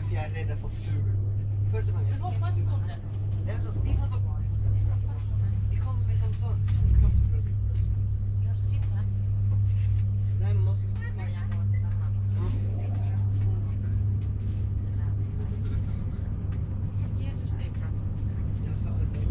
därför jag är rädd för flugor. Första gången. Nej, men så, de var så... De kom med sån kraftbröst. Ja, sitt så här. Nej, man måste... Man måste sitta så här. Sitt Jesus dig bra. Jag sa det.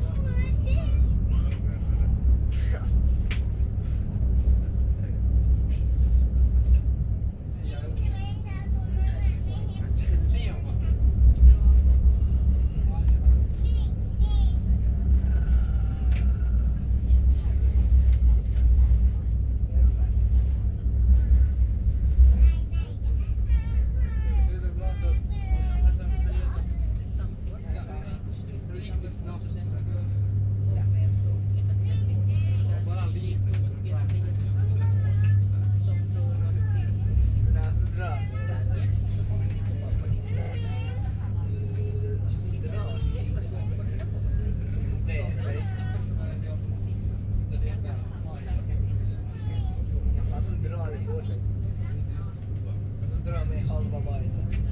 Dra mig halva bajsen.